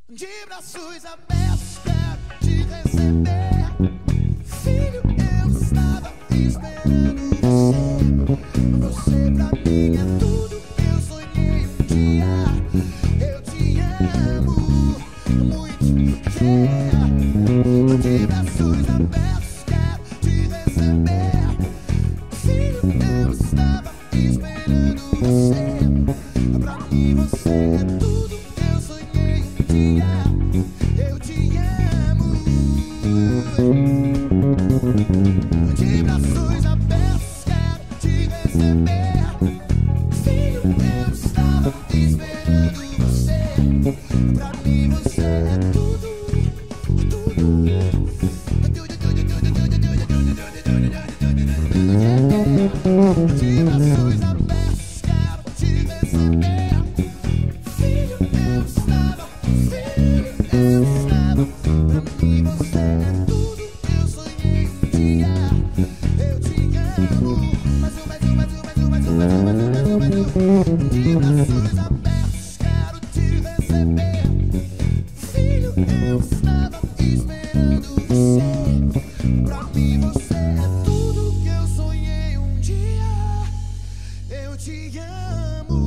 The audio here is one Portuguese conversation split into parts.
De braços abertos quero te receber. Filho, eu estava esperando você. Você pra mim é tudo que eu sonhei um dia. Eu te amo muito, yeah. De braços abertos quero te receber. Filho, eu estava esperando você. Pra mim você é tudo que eu sonhei um dia. Eu te amo. De braços abertos quero te receber. Filho, eu estava esperando você. Pra mim você é tudo, de braços abertos quero te receber. Filho, eu estava. Pra mim você é tudo que eu sonhei um dia. Eu te amo. De braços abertos quero te receber. Filho, eu estava esperando você. Pra mim você é tudo que eu sonhei um dia. Eu te amo.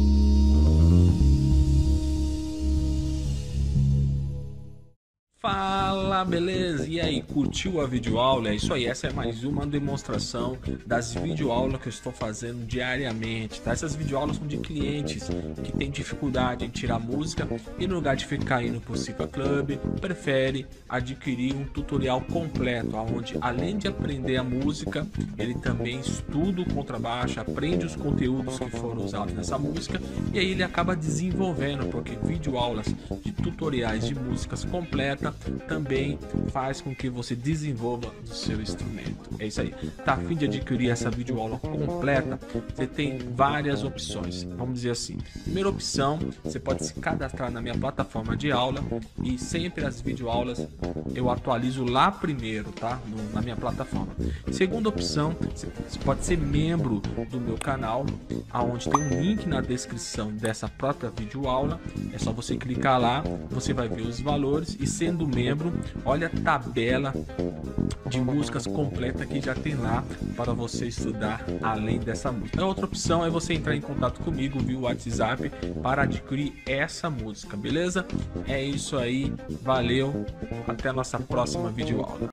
Fala, beleza? E aí, curtiu a videoaula? É isso aí, essa é mais uma demonstração das videoaulas que eu estou fazendo diariamente, tá? Essas videoaulas são de clientes que têm dificuldade em tirar música e no lugar de ficar indo pro Cifra Club, prefere adquirir um tutorial completo, onde além de aprender a música, ele também estuda o contrabaixo, aprende os conteúdos que foram usados nessa música e aí ele acaba desenvolvendo, porque videoaulas de tutoriais de músicas completa também faz com que você desenvolva o seu instrumento. É isso aí. Tá a fim de adquirir essa videoaula completa? Você tem várias opções. Vamos dizer assim. Primeira opção, você pode se cadastrar na minha plataforma de aula e sempre as videoaulas eu atualizo lá primeiro, tá? Na minha plataforma. Segunda opção, você pode ser membro do meu canal, aonde tem um link na descrição dessa própria videoaula. É só você clicar lá, você vai ver os valores e sendo membro, olha a tabela de músicas completa que já tem lá para você estudar além dessa música. A outra opção é você entrar em contato comigo via WhatsApp para adquirir essa música, beleza? É isso aí, valeu, até a nossa próxima videoaula.